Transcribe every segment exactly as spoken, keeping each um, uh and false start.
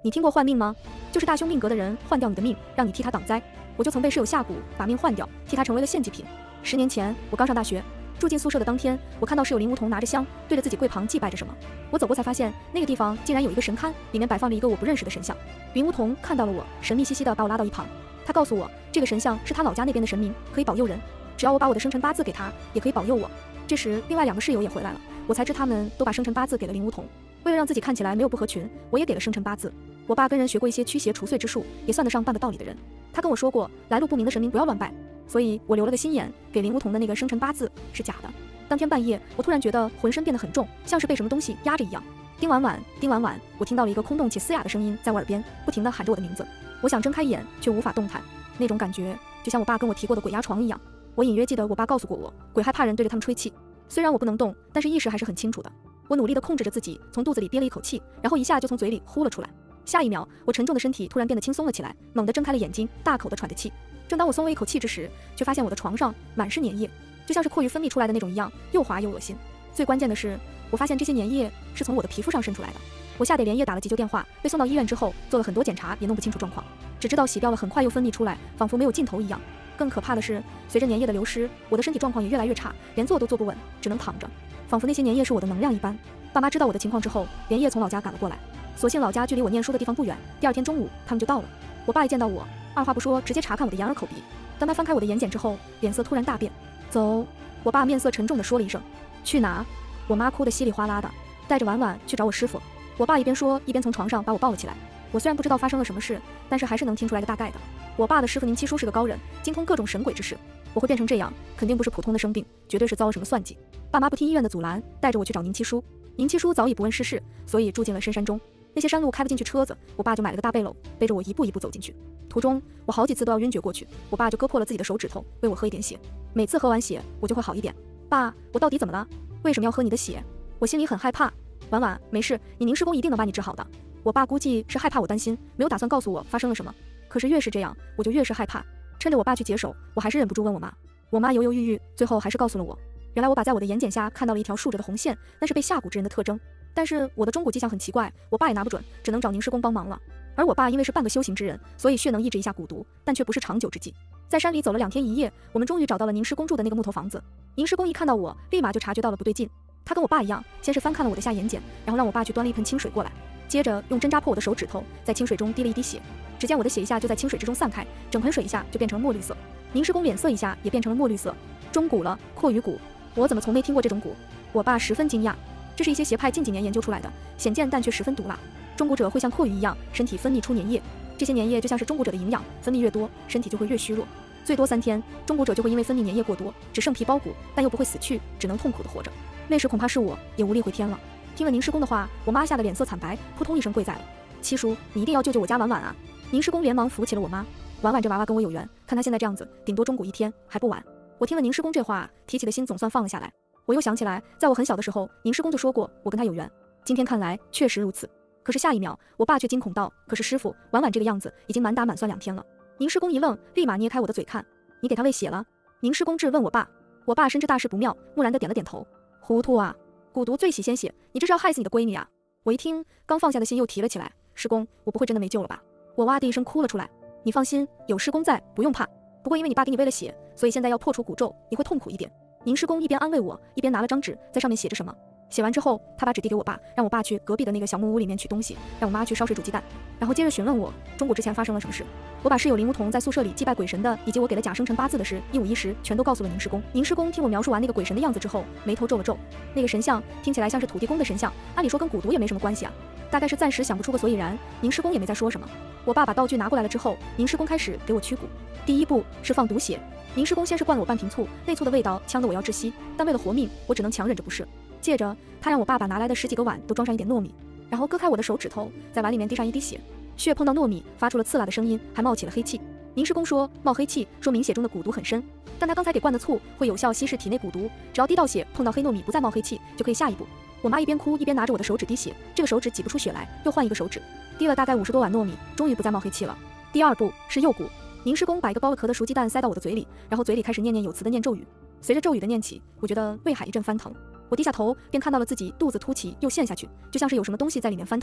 你听过换命吗？就是大凶命格的人换掉你的命，让你替他挡灾。我就曾被室友下蛊，把命换掉，替他成为了献祭品。十年前，我刚上大学，住进宿舍的当天，我看到室友林梧桐拿着香，对着自己柜旁祭拜着什么。我走过才发现，那个地方竟然有一个神龛，里面摆放着一个我不认识的神像。林梧桐看到了我，神秘兮兮地把我拉到一旁，他告诉我，这个神像是他老家那边的神明，可以保佑人，只要我把我的生辰八字给他，也可以保佑我。这时，另外两个室友也回来了，我才知他们都把生辰八字给了林梧桐。为了让自己看起来没有不合群，我也给了生辰八字。我爸跟人学过一些驱邪除祟之术，也算得上半个道理的人。他跟我说过，来路不明的神明不要乱拜，所以我留了个心眼，给林梧桐的那个生辰八字是假的。当天半夜，我突然觉得浑身变得很重，像是被什么东西压着一样。丁婉婉，丁婉婉，我听到了一个空洞且嘶哑的声音在我耳边，不停地喊着我的名字。我想睁开眼，却无法动弹，那种感觉就像我爸跟我提过的鬼压床一样。我隐约记得我爸告诉过我，鬼害怕人对着他们吹气。虽然我不能动，但是意识还是很清楚的。我努力地控制着自己，从肚子里憋了一口气，然后一下就从嘴里呼了出来。下一秒，我沉重的身体突然变得轻松了起来，猛地睁开了眼睛，大口地喘着气。正当我松了一口气之时，却发现我的床上满是粘液，就像是阔鱼分泌出来的那种一样，又滑又恶心。最关键的是，我发现这些粘液是从我的皮肤上渗出来的。我吓得连夜打了急救电话，被送到医院之后，做了很多检查，也弄不清楚状况，只知道洗掉了很快又分泌出来，仿佛没有尽头一样。更可怕的是，随着粘液的流失，我的身体状况也越来越差，连坐都坐不稳，只能躺着，仿佛那些粘液是我的能量一般。爸妈知道我的情况之后，连夜从老家赶了过来。所幸老家距离我念书的地方不远，第二天中午他们就到了。我爸一见到我，二话不说，直接查看我的眼耳口鼻。当他翻开我的眼睑之后，脸色突然大变。走，我爸面色沉重地说了一声。去哪？我妈哭得稀里哗啦的，带着婉婉去找我师傅。我爸一边说，一边从床上把我抱了起来。我虽然不知道发生了什么事，但是还是能听出来个大概的。我爸的师傅宁七叔是个高人，精通各种神鬼之事。我会变成这样，肯定不是普通的生病，绝对是遭了什么算计。爸妈不听医院的阻拦，带着我去找宁七叔。宁七叔早已不问世事，所以住进了深山中。那些山路开不进去车子，我爸就买了个大背篓，背着我一步一步走进去。途中我好几次都要晕厥过去，我爸就割破了自己的手指头，喂我喝一点血。每次喝完血，我就会好一点。爸，我到底怎么了？为什么要喝你的血？我心里很害怕。婉婉，没事，你宁师公一定能把你治好的。我爸估计是害怕我担心，没有打算告诉我发生了什么。可是越是这样，我就越是害怕。趁着我爸去解手，我还是忍不住问我妈。我妈犹犹豫豫，最后还是告诉了我。原来我把在我的眼睑下看到了一条竖着的红线，那是被下蛊之人的特征。但是我的中蛊迹象很奇怪，我爸也拿不准，只能找宁师公帮忙了。而我爸因为是半个修行之人，所以血能抑制一下蛊毒，但却不是长久之计。在山里走了两天一夜，我们终于找到了宁师公住的那个木头房子。宁师公一看到我，立马就察觉到了不对劲。他跟我爸一样，先是翻看了我的下眼睑，然后让我爸去端了一盆清水过来，接着用针扎破我的手指头，在清水中滴了一滴血。只见我的血一下就在清水之中散开，整盆水一下就变成了墨绿色。宁师公脸色一下也变成了墨绿色。中蛊了，阔鱼蛊，我怎么从没听过这种蛊？我爸十分惊讶，这是一些邪派近几年研究出来的，显见但却十分毒辣。中蛊者会像阔鱼一样，身体分泌出粘液，这些粘液就像是中蛊者的营养，分泌越多，身体就会越虚弱。最多三天，中蛊者就会因为分泌粘液过多，只剩皮包骨，但又不会死去，只能痛苦的活着。那时恐怕是我也无力回天了。听了宁师公的话，我妈吓得脸色惨白，扑通一声跪在了。七叔，你一定要救救我家婉婉啊！宁师公连忙扶起了我妈。婉婉这娃娃跟我有缘，看她现在这样子，顶多中蛊一天还不晚。我听了宁师公这话，提起的心总算放了下来。我又想起来，在我很小的时候，宁师公就说过我跟他有缘。今天看来确实如此。可是下一秒，我爸却惊恐道：“可是师傅，婉婉这个样子，已经满打满算两天了。”宁师公一愣，立马捏开我的嘴看：“你给他喂血了？”宁师公质问我爸。我爸深知大事不妙，木然地点了点头。糊涂啊！蛊毒最喜鲜血，你这是要害死你的闺女啊！我一听，刚放下的心又提了起来。师公，我不会真的没救了吧？我哇的一声哭了出来。你放心，有师公在，不用怕。不过因为你爸给你喂了血，所以现在要破除蛊咒，你会痛苦一点。宁师公一边安慰我，一边拿了张纸，在上面写着什么。写完之后，他把纸递给我爸，让我爸去隔壁的那个小木屋里面取东西，让我妈去烧水煮鸡蛋，然后接着询问我中蛊之前发生了什么事。我把室友林梧桐在宿舍里祭拜鬼神的，以及我给了假生辰八字的事，一五一十全都告诉了宁师公。宁师公听我描述完那个鬼神的样子之后，眉头皱了皱。那个神像听起来像是土地公的神像，按理说跟蛊毒也没什么关系啊，大概是暂时想不出个所以然。宁师公也没再说什么。我爸把道具拿过来了之后，宁师公开始给我驱蛊。第一步是放毒血。宁师公先是灌了我半瓶醋，那醋的味道呛得我要窒息，但为了活命，我只能强忍着不适。接着他让我爸把拿来的十几个碗都装上一点糯米，然后割开我的手指头，在碗里面滴上一滴血，血碰到糯米发出了刺辣的声音，还冒起了黑气。宁师公说冒黑气说明血中的蛊毒很深，但他刚才给灌的醋会有效稀释体内蛊毒，只要滴到血碰到黑糯米不再冒黑气，就可以下一步。我妈一边哭一边拿着我的手指滴血，这个手指挤不出血来，又换一个手指，滴了大概五十多碗糯米，终于不再冒黑气了。第二步是诱蛊。宁师公把一个剥了壳的熟鸡蛋塞到我的嘴里，然后嘴里开始念念有词的念咒语。随着咒语的念起，我觉得胃海一阵翻腾，我低下头便看到了自己肚子凸起又陷下去，就像是有什么东西在里面翻腾。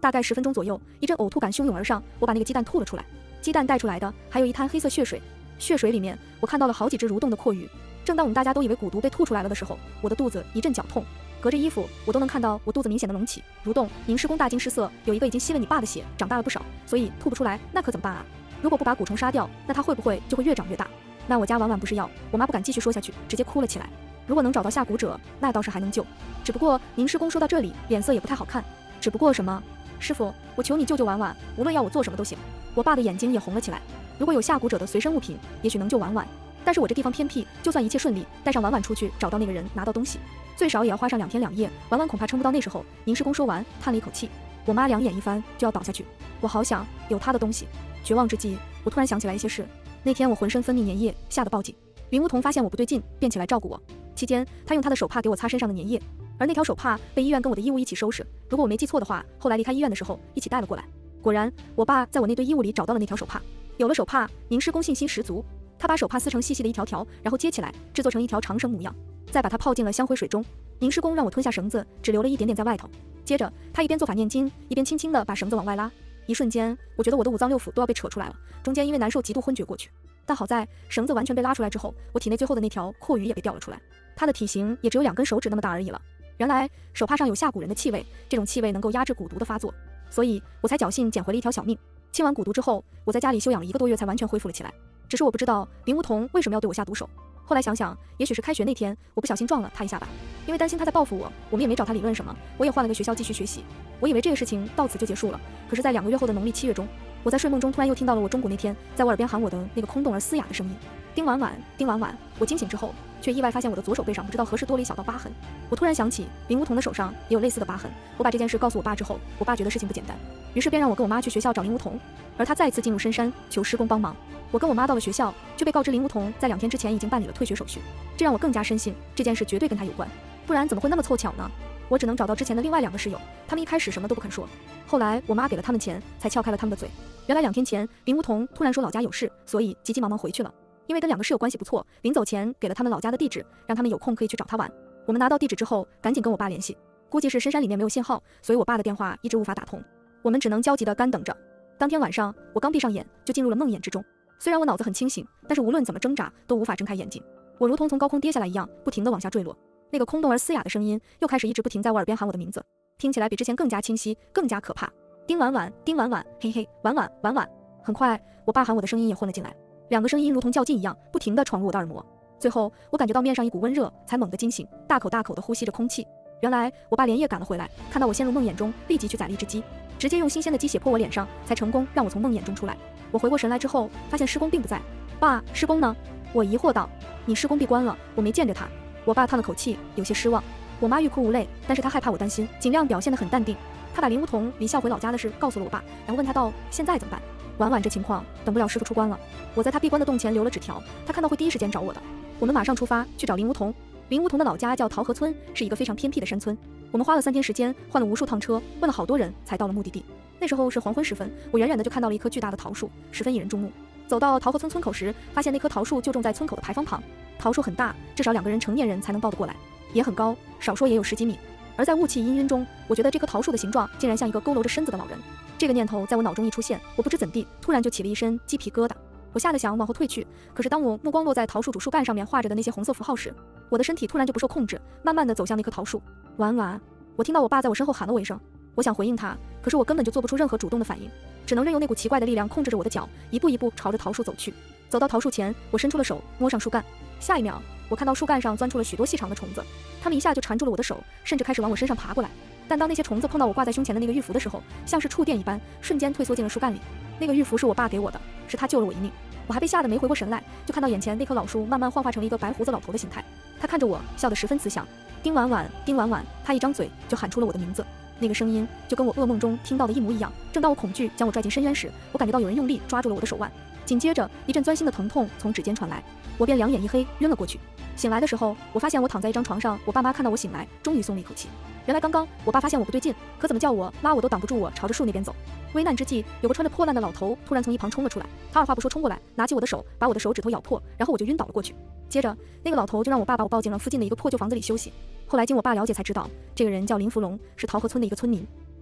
大概十分钟左右，一阵呕吐感汹涌而上，我把那个鸡蛋吐了出来。鸡蛋带出来的还有一滩黑色血水，血水里面我看到了好几只蠕动的阔鱼。正当我们大家都以为蛊毒被吐出来了的时候，我的肚子一阵绞痛，隔着衣服我都能看到我肚子明显的隆起蠕动。宁师公大惊失色，有一个已经吸了你爸的血，长大了不少，所以吐不出来，那可怎么办啊？如果不把蛊虫杀掉，那它会不会就会越长越大？那我家婉婉不是要……我妈不敢继续说下去，直接哭了起来。如果能找到下蛊者，那倒是还能救。只不过宁师公说到这里，脸色也不太好看。只不过什么？师傅，我求你救救婉婉，无论要我做什么都行。我爸的眼睛也红了起来。如果有下蛊者的随身物品，也许能救婉婉。但是我这地方偏僻，就算一切顺利，带上婉婉出去找到那个人，拿到东西，最少也要花上两天两夜，婉婉恐怕撑不到那时候。宁师公说完，叹了一口气。我妈两眼一翻，就要倒下去。我好想有她的东西。绝望之际，我突然想起来一些事。那天我浑身分泌粘液，吓得报警。林梧桐发现我不对劲，便起来照顾我。期间，他用他的手帕给我擦身上的粘液，而那条手帕被医院跟我的衣物一起收拾。如果我没记错的话，后来离开医院的时候一起带了过来。果然，我爸在我那堆衣物里找到了那条手帕。有了手帕，宁师公信心十足。他把手帕撕成细细的一条条，然后接起来，制作成一条长绳模样，再把它泡进了香灰水中。宁师公让我吞下绳子，只留了一点点在外头。接着，他一边做法念经，一边轻轻地把绳子往外拉。一瞬间，我觉得我的五脏六腑都要被扯出来了，中间因为难受极度昏厥过去。但好在绳子完全被拉出来之后，我体内最后的那条阔鱼也被掉了出来，它的体型也只有两根手指那么大而已了。原来手帕上有下蛊人的气味，这种气味能够压制蛊毒的发作，所以我才侥幸捡回了一条小命。清完蛊毒之后，我在家里休养了一个多月才完全恢复了起来。只是我不知道林梧桐为什么要对我下毒手。后来想想，也许是开学那天我不小心撞了他一下吧，因为担心他在报复我，我们也没找他理论什么，我也换了个学校继续学习。我以为这个事情到此就结束了，可是在两个月后的农历七月中，我在睡梦中突然又听到了我中蛊那天在我耳边喊我的那个空洞而嘶哑的声音，丁婉婉，丁婉婉。我惊醒之后，却意外发现我的左手背上不知道何时多了一小道疤痕。我突然想起林梧桐的手上也有类似的疤痕。我把这件事告诉我爸之后，我爸觉得事情不简单，于是便让我跟我妈去学校找林梧桐，而他再次进入深山求师公帮忙。我跟我妈到了学校，却被告知林梧桐在两天之前已经办理了退学手续，这让我更加深信这件事绝对跟他有关，不然怎么会那么凑巧呢？我只能找到之前的另外两个室友，他们一开始什么都不肯说，后来我妈给了他们钱，才撬开了他们的嘴。原来两天前林梧桐突然说老家有事，所以急急忙忙回去了。因为跟两个室友关系不错，临走前给了他们老家的地址，让他们有空可以去找他玩。我们拿到地址之后，赶紧跟我爸联系，估计是深山里面没有信号，所以我爸的电话一直无法打通，我们只能焦急地干等着。当天晚上，我刚闭上眼就进入了梦魇之中。虽然我脑子很清醒，但是无论怎么挣扎都无法睁开眼睛，我如同从高空跌下来一样，不停地往下坠落。那个空洞而嘶哑的声音又开始一直不停在我耳边喊我的名字，听起来比之前更加清晰，更加可怕。丁婉婉，丁婉婉，嘿嘿，婉婉，婉婉。很快，我爸喊我的声音也混了进来，两个声音如同较劲一样，不停地闯入我的耳膜。最后，我感觉到面上一股温热，才猛地惊醒，大口大口地呼吸着空气。原来，我爸连夜赶了回来，看到我陷入梦魇中，立即去宰了一只鸡，直接用新鲜的鸡血泼我脸上，才成功让我从梦魇中出来。我回过神来之后，发现师公并不在。爸，师公呢？我疑惑道。你师公闭关了，我没见着他。我爸叹了口气，有些失望。我妈欲哭无泪，但是她害怕我担心，尽量表现得很淡定。她把林梧桐离校回老家的事告诉了我爸，然后问他道：现在怎么办？婉婉这情况，等不了师傅出关了。我在他闭关的洞前留了纸条，他看到会第一时间找我的。我们马上出发去找林梧桐。林梧桐的老家叫桃河村，是一个非常偏僻的山村。我们花了三天时间，换了无数趟车，问了好多人，才到了目的地。那时候是黄昏时分，我远远的就看到了一棵巨大的桃树，十分引人注目。走到桃河村村口时，发现那棵桃树就种在村口的牌坊旁。桃树很大，至少两个人成年人才能抱得过来，也很高，少说也有十几米。而在雾气氤氲中，我觉得这棵桃树的形状竟然像一个佝偻着身子的老人。这个念头在我脑中一出现，我不知怎地，突然就起了一身鸡皮疙瘩。我吓得想往后退去，可是当我目光落在桃树主树干上面画着的那些红色符号时，我的身体突然就不受控制，慢慢的走向那棵桃树。婉婉，我听到我爸在我身后喊了我一声，我想回应他，可是我根本就做不出任何主动的反应，只能任由那股奇怪的力量控制着我的脚，一步一步朝着桃树走去。走到桃树前，我伸出了手摸上树干，下一秒我看到树干上钻出了许多细长的虫子，它们一下就缠住了我的手，甚至开始往我身上爬过来。但当那些虫子碰到我挂在胸前的那个玉符的时候，像是触电一般，瞬间退缩进了树干里。那个玉符是我爸给我的，是他救了我一命。我还被吓得没回过神来，就看到眼前那棵老树慢慢幻化成了一个白胡子老头的形态。他看着我，笑得十分慈祥。丁婉婉，丁婉婉，他一张嘴就喊出了我的名字，那个声音就跟我噩梦中听到的一模一样。正当我恐惧将我拽进深渊时，我感觉到有人用力抓住了我的手腕，紧接着一阵钻心的疼痛从指尖传来，我便两眼一黑，晕了过去。醒来的时候，我发现我躺在一张床上，我爸妈看到我醒来，终于松了一口气。原来刚刚我爸发现我不对劲，可怎么叫我拉我都挡不住我朝着树那边走。危难之际，有个穿着破烂的老头突然从一旁冲了出来，他二话不说冲过来，拿起我的手，把我的手指头咬破，然后我就晕倒了过去。接着那个老头就让我爸把我抱进了附近的一个破旧房子里休息。后来经我爸了解才知道，这个人叫林福龙，是桃河村的一个村民。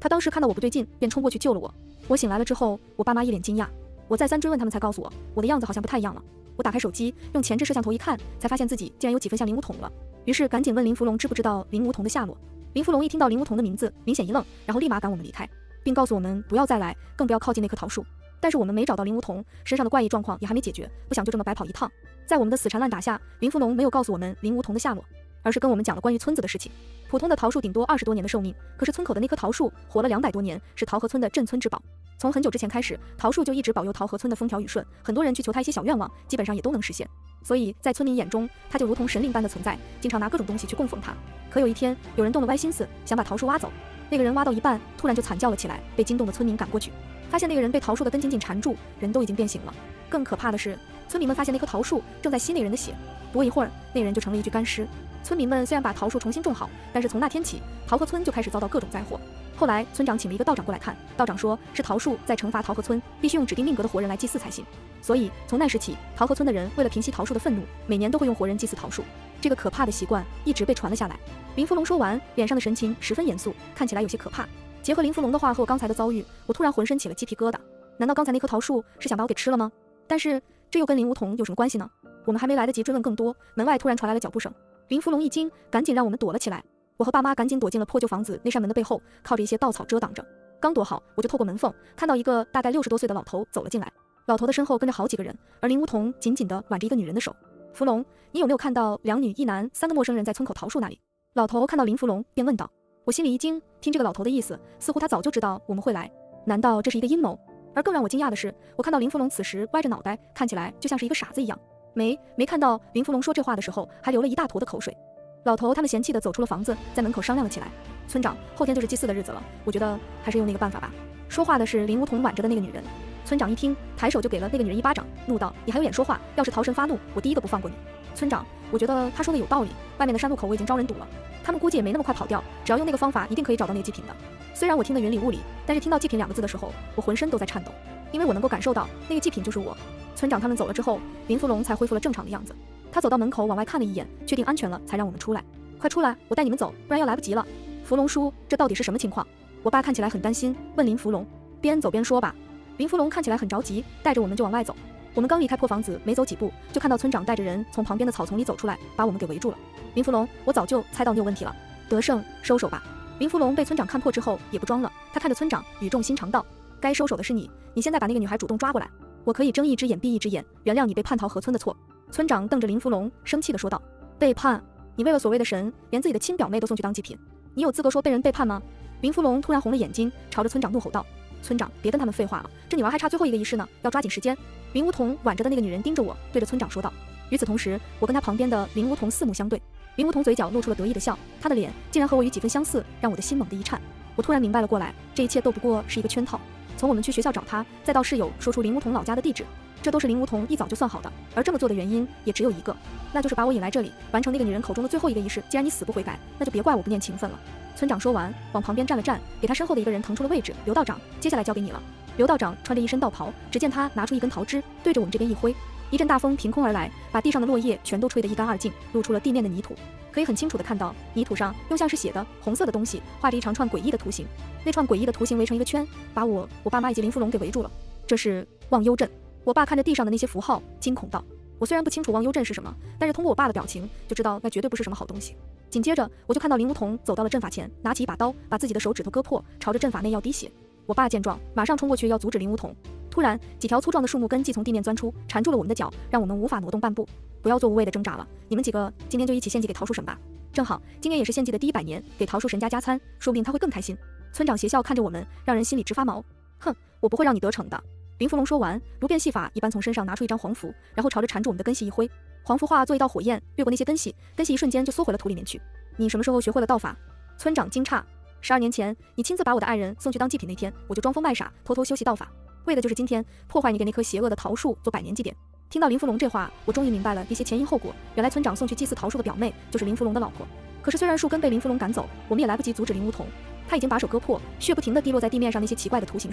他当时看到我不对劲，便冲过去救了我。我醒来了之后，我爸妈一脸惊讶，我再三追问他们才告诉我，我的样子好像不太一样了。我打开手机，用前置摄像头一看，才发现自己竟然有几分像林梧桐了。于是赶紧问林福龙知不知道林梧桐的下落。林福龙一听到林梧桐的名字，明显一愣，然后立马赶我们离开，并告诉我们不要再来，更不要靠近那棵桃树。但是我们没找到林梧桐，身上的怪异状况也还没解决，不想就这么白跑一趟。在我们的死缠烂打下，林福龙没有告诉我们林梧桐的下落，而是跟我们讲了关于村子的事情。普通的桃树顶多二十多年的寿命，可是村口的那棵桃树活了两百多年，是桃河村的镇村之宝。从很久之前开始，桃树就一直保佑桃河村的风调雨顺，很多人去求它一些小愿望，基本上也都能实现。所以在村民眼中，它就如同神灵般的存在，经常拿各种东西去供奉它。可有一天，有人动了歪心思，想把桃树挖走。那个人挖到一半，突然就惨叫了起来，被惊动的村民赶过去，发现那个人被桃树的根紧紧缠住，人都已经变形了。更可怕的是，村民们发现那棵桃树正在吸那人的血，不过一会儿，那人就成了一具干尸。村民们虽然把桃树重新种好，但是从那天起，桃河村就开始遭到各种灾祸。后来村长请了一个道长过来看，道长说是桃树在惩罚桃河村，必须用指定命格的活人来祭祀才行。所以从那时起，桃河村的人为了平息桃树的愤怒，每年都会用活人祭祀桃树。这个可怕的习惯一直被传了下来。林福龙说完，脸上的神情十分严肃，看起来有些可怕。结合林福龙的话和我刚才的遭遇，我突然浑身起了鸡皮疙瘩。难道刚才那棵桃树是想把我给吃了吗？但是这又跟林梧桐有什么关系呢？我们还没来得及追问更多，门外突然传来了脚步声。林福龙一惊，赶紧让我们躲了起来。我和爸妈赶紧躲进了破旧房子那扇门的背后，靠着一些稻草遮挡着。刚躲好，我就透过门缝看到一个大概六十多岁的老头走了进来。老头的身后跟着好几个人，而林梧桐紧紧地挽着一个女人的手。福龙，你有没有看到两女一男三个陌生人在村口桃树那里？老头看到林福龙便问道。我心里一惊，听这个老头的意思，似乎他早就知道我们会来。难道这是一个阴谋？而更让我惊讶的是，我看到林福龙此时歪着脑袋，看起来就像是一个傻子一样。没没看到林福龙说这话的时候还流了一大坨的口水。老头他们嫌弃地走出了房子，在门口商量了起来。村长，后天就是祭祀的日子了，我觉得还是用那个办法吧。说话的是林梧桐挽着的那个女人。村长一听，抬手就给了那个女人一巴掌，怒道：你还有脸说话？要是桃神发怒，我第一个不放过你。村长，我觉得他说的有道理，外面的山路口我已经招人堵了，他们估计也没那么快跑掉，只要用那个方法一定可以找到那个祭品的。虽然我听得云里雾里，但是听到祭品两个字的时候，我浑身都在颤抖，因为我能够感受到那个祭品就是我。村长他们走了之后，林福龙才恢复了正常的样子。他走到门口往外看了一眼，确定安全了才让我们出来。快出来，我带你们走，不然要来不及了。福龙叔，这到底是什么情况？我爸看起来很担心，问林福龙。边走边说吧。林福龙看起来很着急，带着我们就往外走。我们刚离开破房子，没走几步，就看到村长带着人从旁边的草丛里走出来，把我们给围住了。林福龙，我早就猜到你有问题了，德胜，收手吧。林福龙被村长看破之后也不装了，他看着村长语重心长道：该收手的是你，你现在把那个女孩主动抓过来，我可以睁一只眼闭一只眼，原谅你被叛逃河村的错。村长瞪着林福龙，生气地说道：背叛？你为了所谓的神，连自己的亲表妹都送去当祭品，你有资格说被人背叛吗？林福龙突然红了眼睛，朝着村长怒吼道：村长，别跟他们废话了，这女娃还差最后一个仪式呢，要抓紧时间。林梧桐挽着的那个女人盯着我，对着村长说道。与此同时，我跟他旁边的林梧桐四目相对，林梧桐嘴角露出了得意的笑，他的脸竟然和我有几分相似，让我的心猛地一颤。我突然明白了过来，这一切都不过是一个圈套。从我们去学校找他，再到室友说出林梧桐老家的地址，这都是林梧桐一早就算好的。而这么做的原因也只有一个，那就是把我引来这里，完成那个女人口中的最后一个仪式。既然你死不悔改，那就别怪我不念情分了。村长说完，往旁边站了站，给他身后的一个人腾出了位置。刘道长，接下来交给你了。刘道长穿着一身道袍，只见他拿出一根桃枝，对着我们这边一挥，一阵大风凭空而来，把地上的落叶全都吹得一干二净，露出了地面的泥土。可以很清楚地看到，泥土上用像是血的红色的东西画着一长串诡异的图形，那串诡异的图形围成一个圈，把我、我爸妈以及林福龙给围住了。这是忘忧阵。我爸看着地上的那些符号，惊恐道：我虽然不清楚忘忧阵是什么，但是通过我爸的表情就知道那绝对不是什么好东西。紧接着我就看到林梧桐走到了阵法前，拿起一把刀，把自己的手指头割破，朝着阵法内要滴血。我爸见状，马上冲过去要阻止林梧桐。突然，几条粗壮的树木根系从地面钻出，缠住了我们的脚，让我们无法挪动半步。不要做无谓的挣扎了，你们几个今天就一起献祭给桃树神吧。正好今年也是献祭的第一百年，给桃树神家加餐，说不定他会更开心。村长邪笑看着我们，让人心里直发毛。哼，我不会让你得逞的。林福龙说完，如变戏法一般从身上拿出一张黄符，然后朝着缠住我们的根系一挥，黄符化作一道火焰，越过那些根系，根系一瞬间就缩回了土里面去。你什么时候学会了道法？村长惊诧。十二年前，你亲自把我的爱人送去当祭品那天，我就装疯卖傻，偷偷修习道法，为的就是今天破坏你给那棵邪恶的桃树做百年祭典。听到林福龙这话，我终于明白了一些前因后果。原来村长送去祭祀桃树的表妹就是林福龙的老婆。可是虽然树根被林福龙赶走，我们也来不及阻止林梧桐，他已经把手割破，血不停地滴落在地面上那些奇怪的图形上。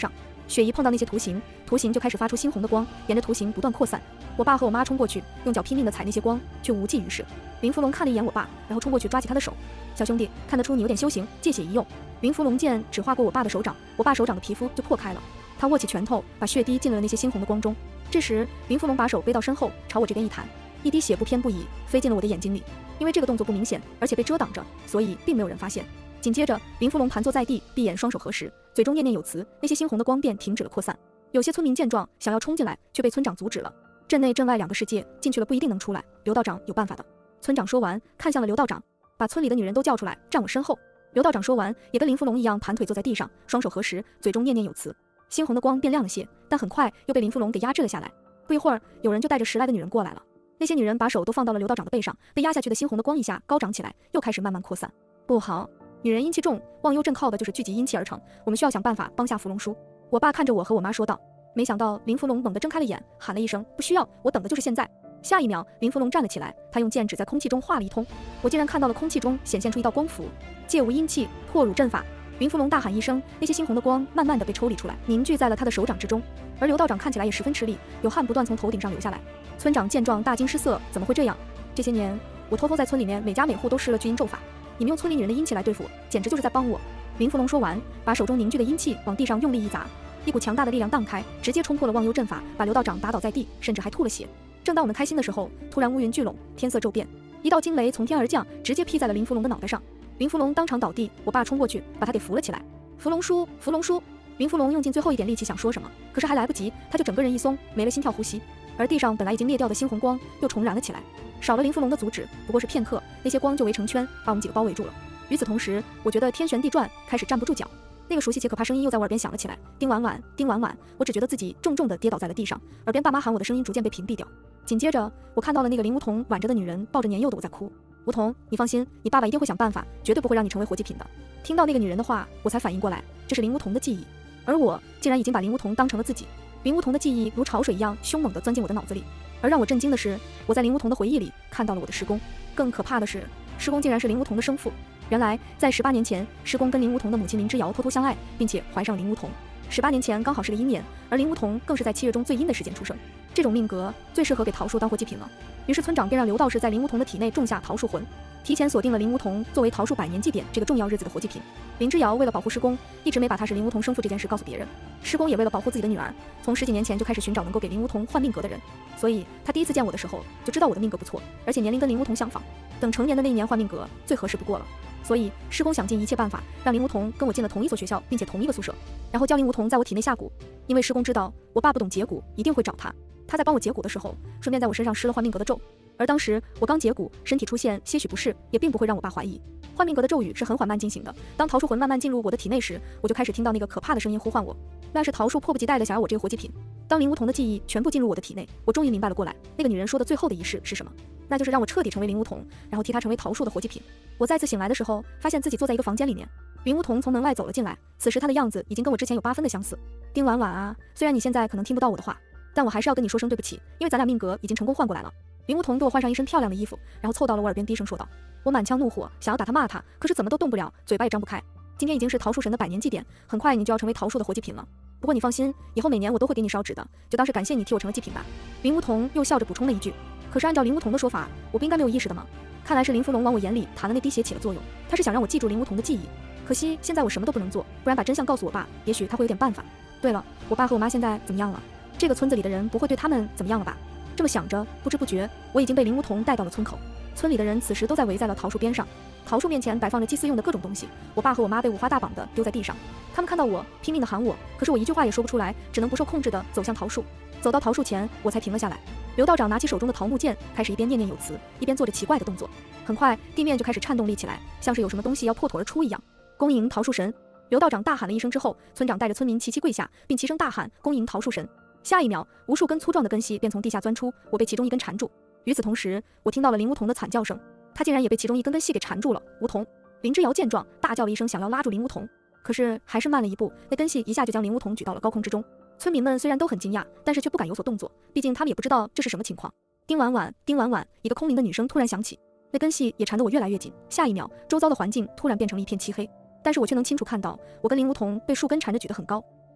血一碰到那些图形，图形就开始发出猩红的光，沿着图形不断扩散。我爸和我妈冲过去，用脚拼命地踩那些光，却无济于事。林福龙看了一眼我爸，然后冲过去抓起他的手。小兄弟，看得出你有点修行，借血一用。林福龙剑只划过我爸的手掌，我爸手掌的皮肤就破开了。他握起拳头，把血滴进了那些猩红的光中。这时，林福龙把手背到身后，朝我这边一弹，一滴血不偏不倚飞进了我的眼睛里。因为这个动作不明显，而且被遮挡着，所以并没有人发现。紧接着，林福龙盘坐在地，闭眼双手合十，嘴中念念有词，那些猩红的光便停止了扩散。有些村民见状，想要冲进来，却被村长阻止了。镇内镇外两个世界，进去了不一定能出来，刘道长有办法的。村长说完，看向了刘道长，把村里的女人都叫出来，站我身后。刘道长说完，也跟林福龙一样盘腿坐在地上，双手合十，嘴中念念有词。猩红的光变亮了些，但很快又被林福龙给压制了下来。不一会儿，有人就带着十来个女人过来了。那些女人把手都放到了刘道长的背上，被压下去的猩红的光一下高涨起来，又开始慢慢扩散。不好，女人阴气重，忘忧镇靠的就是聚集阴气而成，我们需要想办法帮下伏龙叔。我爸看着我和我妈说道。没想到林福龙猛地睁开了眼，喊了一声不需要，我等的就是现在。下一秒，林福龙站了起来，他用剑指在空气中画了一通，我竟然看到了空气中显现出一道光符，借无阴气，破汝阵法。林福龙大喊一声，那些猩红的光慢慢的被抽离出来，凝聚在了他的手掌之中。而刘道长看起来也十分吃力，有汗不断从头顶上流下来。村长见状大惊失色，怎么会这样？这些年我偷偷在村里面每家每户都施了聚阴咒法，你们用村里女人的阴气来对付我，简直就是在帮我。林福龙说完，把手中凝聚的阴气往地上用力一砸，一股强大的力量荡开，直接冲破了忘忧阵法，把刘道长打倒在地，甚至还吐了血。正当我们开心的时候，突然乌云聚拢，天色骤变，一道惊雷从天而降，直接劈在了林福龙的脑袋上。林福龙当场倒地，我爸冲过去把他给扶了起来。福龙叔，福龙叔！林福龙用尽最后一点力气想说什么，可是还来不及，他就整个人一松，没了心跳呼吸。而地上本来已经灭掉的猩红光又重燃了起来，少了林福龙的阻止，不过是片刻，那些光就围成圈，把我们几个包围住了。与此同时，我觉得天旋地转，开始站不住脚。那个熟悉且可怕声音又在我耳边响了起来，丁婉婉，丁婉婉！我只觉得自己重重地跌倒在了地上，耳边爸妈喊我的声音逐渐被屏蔽掉。紧接着，我看到了那个林梧桐挽着的女人抱着年幼的我在哭。梧桐，你放心，你爸爸一定会想办法，绝对不会让你成为活祭品的。听到那个女人的话，我才反应过来，这是林梧桐的记忆，而我竟然已经把林梧桐当成了自己。林梧桐的记忆如潮水一样凶猛地钻进我的脑子里，而让我震惊的是，我在林梧桐的回忆里看到了我的师公。更可怕的是，师公竟然是林梧桐的生父。原来在十八年前，师公跟林梧桐的母亲林之瑶偷偷相爱，并且怀上了林梧桐。十八年前刚好是个阴年，而林梧桐更是在七月中最阴的时间出生，这种命格最适合给桃树当活祭品了。于是村长便让刘道士在林梧桐的体内种下桃树魂，提前锁定了林梧桐作为桃树百年祭典这个重要日子的活祭品。林之瑶为了保护师公，一直没把他是林梧桐生父这件事告诉别人。师公也为了保护自己的女儿，从十几年前就开始寻找能够给林梧桐换命格的人。所以他第一次见我的时候就知道我的命格不错，而且年龄跟林梧桐相仿，等成年的那一年换命格最合适不过了。所以师公想尽一切办法让林梧桐跟我进了同一所学校，并且同一个宿舍，然后教林梧桐在我体内下蛊。因为师公知道我爸不懂解蛊，一定会找他。他在帮我解蛊的时候，顺便在我身上施了换命格的咒。而当时我刚解蛊，身体出现些许不适，也并不会让我爸怀疑。换命格的咒语是很缓慢进行的，当桃树魂慢慢进入我的体内时，我就开始听到那个可怕的声音呼唤我。那是桃树迫不及待的想要我这个活祭品。当林梧桐的记忆全部进入我的体内，我终于明白了过来，那个女人说的最后的仪式是什么，那就是让我彻底成为林梧桐，然后替她成为桃树的活祭品。我再次醒来的时候，发现自己坐在一个房间里面，林梧桐从门外走了进来，此时她的样子已经跟我之前有八分的相似。丁婉婉啊，虽然你现在可能听不到我的话，但我还是要跟你说声对不起，因为咱俩命格已经成功换过来了。林梧桐给我换上一身漂亮的衣服，然后凑到了我耳边低声说道。我满腔怒火，想要打他骂他，可是怎么都动不了，嘴巴也张不开。今天已经是桃树神的百年祭典，很快你就要成为桃树的活祭品了。不过你放心，以后每年我都会给你烧纸的，就当是感谢你替我成了祭品吧。林梧桐又笑着补充了一句。可是按照林梧桐的说法，我不应该没有意识的吗？看来是林福龙往我眼里弹了那滴血起了作用，他是想让我记住林梧桐的记忆。可惜现在我什么都不能做，不然把真相告诉我爸，也许他会有点办法。对了，我爸和我妈现在怎么样了？这个村子里的人不会对他们怎么样了吧？这么想着，不知不觉我已经被林梧桐带到了村口。村里的人此时都在围在了桃树边上，桃树面前摆放着祭祀用的各种东西，我爸和我妈被五花大绑的丢在地上。他们看到我拼命的喊我，可是我一句话也说不出来，只能不受控制的走向桃树。走到桃树前，我才停了下来。刘道长拿起手中的桃木剑，开始一边念念有词，一边做着奇怪的动作。很快地面就开始颤动立起来，像是有什么东西要破土而出一样。恭迎桃树神！刘道长大喊了一声之后，村长带着村民齐齐跪下，并齐声大喊恭迎桃树神。下一秒，无数根粗壮的根系便从地下钻出，我被其中一根缠住。与此同时，我听到了林梧桐的惨叫声，他竟然也被其中一根根系给缠住了。梧桐！林之瑶见状，大叫了一声，想要拉住林梧桐，可是还是慢了一步，那根系一下就将林梧桐举到了高空之中。村民们虽然都很惊讶，但是却不敢有所动作，毕竟他们也不知道这是什么情况。丁婉婉，丁婉婉！一个空灵的女声突然响起，那根系也缠得我越来越紧。下一秒，周遭的环境突然变成了一片漆黑，但是我却能清楚看到，我跟林梧桐被树根缠着举得很高。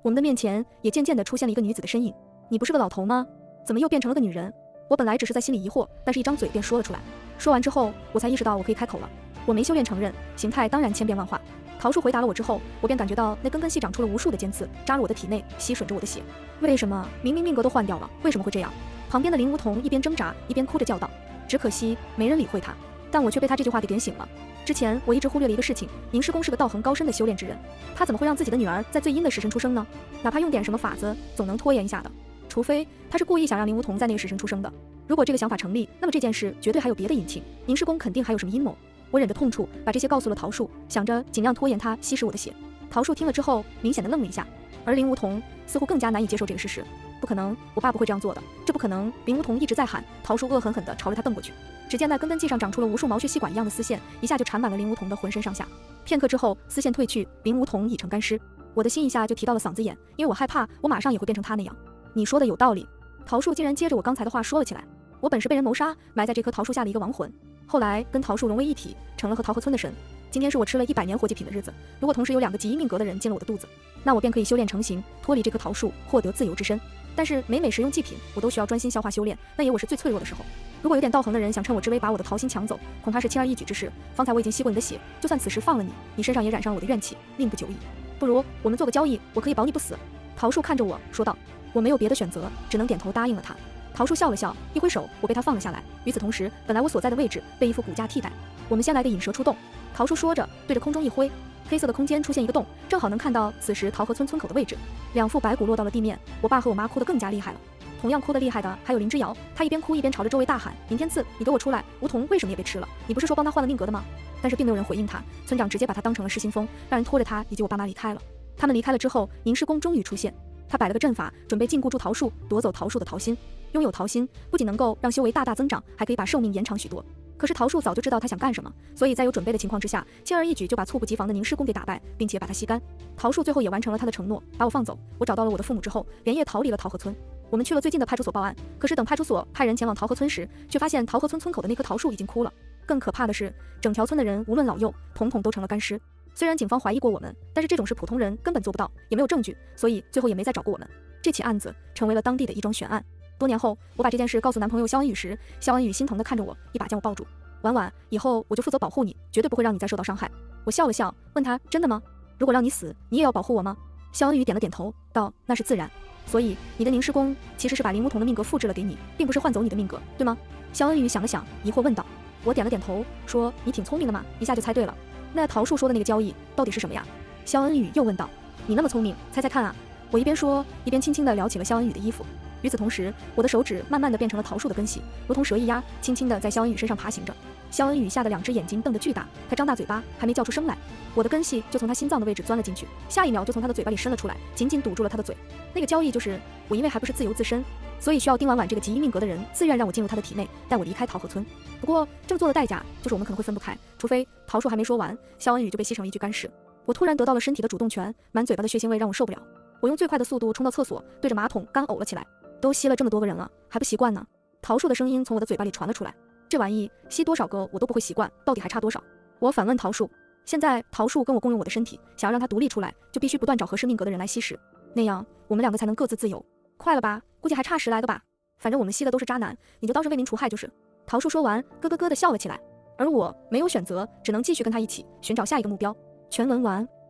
我们的面前也渐渐地出现了一个女子的身影。你不是个老头吗？怎么又变成了个女人？我本来只是在心里疑惑，但是一张嘴便说了出来。说完之后，我才意识到我可以开口了。我没修炼成人，形态当然千变万化。桃树回答了我之后，我便感觉到那根根细长出了无数的尖刺，扎入我的体内，吸吮着我的血。为什么明明命格都换掉了，为什么会这样？旁边的林梧桐一边挣扎一边哭着叫道。只可惜没人理会他，但我却被他这句话给点醒了。之前我一直忽略了一个事情，宁师公是个道行高深的修炼之人，他怎么会让自己的女儿在最阴的时辰出生呢？哪怕用点什么法子，总能拖延一下的。除非他是故意想让林梧桐在那个时辰出生的。如果这个想法成立，那么这件事绝对还有别的隐情，宁师公肯定还有什么阴谋。我忍着痛楚把这些告诉了桃树，想着尽量拖延他吸食我的血。桃树听了之后明显的愣了一下，而林梧桐似乎更加难以接受这个事实。不可能，我爸不会这样做的，这不可能！林梧桐一直在喊。桃树恶狠狠地朝着他瞪过去，只见那根根茎上长出了无数毛血细管一样的丝线，一下就缠满了林梧桐的浑身上下。片刻之后，丝线褪去，林梧桐已成干尸。我的心一下就提到了嗓子眼，因为我害怕我马上也会变成他那样。你说的有道理。桃树竟然接着我刚才的话说了起来。我本是被人谋杀，埋在这棵桃树下的一个亡魂，后来跟桃树融为一体，成了和桃河村的神。今天是我吃了一百年活祭品的日子，如果同时有两个极阴命格的人进了我的肚子，那我便可以修炼成型，脱离这棵桃树，获得自由之身。但是每每食用祭品，我都需要专心消化修炼，那也我是最脆弱的时候。如果有点道行的人想趁我之危把我的桃心抢走，恐怕是轻而易举之事。方才我已经吸过你的血，就算此时放了你，你身上也染上了我的怨气，命不久矣。不如我们做个交易，我可以保你不死。桃树看着我说道。我没有别的选择，只能点头答应了他。桃树笑了笑，一挥手，我被他放了下来。与此同时，本来我所在的位置被一副骨架替代。我们先来个引蛇出洞。桃树说着，对着空中一挥，黑色的空间出现一个洞，正好能看到此时桃河村村口的位置。两副白骨落到了地面，我爸和我妈哭得更加厉害了。同样哭得厉害的还有林之遥，他一边哭一边朝着周围大喊：尹天赐，你给我出来！梧桐为什么也被吃了？你不是说帮他换了命格的吗？但是并没有人回应他，村长直接把他当成了失心疯，让人拖着他以及我爸妈离开了。他们离开了之后，宁师公终于出现。他摆了个阵法，准备禁锢住桃树，夺走桃树的桃心。拥有桃心不仅能够让修为大大增长，还可以把寿命延长许多。可是桃树早就知道他想干什么，所以在有准备的情况之下，轻而易举就把猝不及防的宁师公给打败，并且把他吸干。桃树最后也完成了他的承诺，把我放走。我找到了我的父母之后，连夜逃离了桃河村。我们去了最近的派出所报案，可是等派出所派人前往桃河村时，却发现桃河村村口的那棵桃树已经枯了。更可怕的是，整条村的人无论老幼，统统都成了干尸。虽然警方怀疑过我们，但是这种事普通人根本做不到，也没有证据，所以最后也没再找过我们。这起案子成为了当地的一桩悬案。多年后，我把这件事告诉男朋友肖恩宇时，肖恩宇心疼地看着我，一把将我抱住。婉婉，以后我就负责保护你，绝对不会让你再受到伤害。我笑了笑，问他真的吗？如果让你死，你也要保护我吗？肖恩宇点了点头，道那是自然。所以你的宁师公其实是把林梧桐的命格复制了给你，并不是换走你的命格，对吗？肖恩宇想了想，疑惑问道。我点了点头，说你挺聪明的嘛，一下就猜对了。那桃树说的那个交易到底是什么呀？肖恩宇又问道。你那么聪明，猜猜看啊。我一边说一边轻轻地撩起了肖恩宇的衣服。与此同时，我的手指慢慢地变成了桃树的根系，如同蛇一压，轻轻地在肖恩宇身上爬行着。肖恩宇吓得两只眼睛瞪得巨大，他张大嘴巴，还没叫出声来，我的根系就从他心脏的位置钻了进去，下一秒就从他的嘴巴里伸了出来，紧紧堵住了他的嘴。那个交易就是我因为还不是自由自身，所以需要丁婉婉这个极阴命格的人自愿让我进入他的体内，带我离开桃河村。不过这么做的代价就是我们可能会分不开，除非桃树还没说完，肖恩宇就被吸成了一具干尸。我突然得到了身体的主动权，满嘴巴的血腥味让我受不了。我用最快的速度冲到厕所，对着马桶干呕了起来。都吸了这么多个人了，还不习惯呢？桃树的声音从我的嘴巴里传了出来。这玩意吸多少个我都不会习惯，到底还差多少？我反问桃树。现在桃树跟我共用我的身体，想要让它独立出来，就必须不断找合适命格的人来吸食，那样我们两个才能各自自由。快了吧？估计还差十来个吧。反正我们吸的都是渣男，你就当是为民除害就是。桃树说完，咯咯咯的笑了起来。而我没有选择，只能继续跟他一起寻找下一个目标。全文完。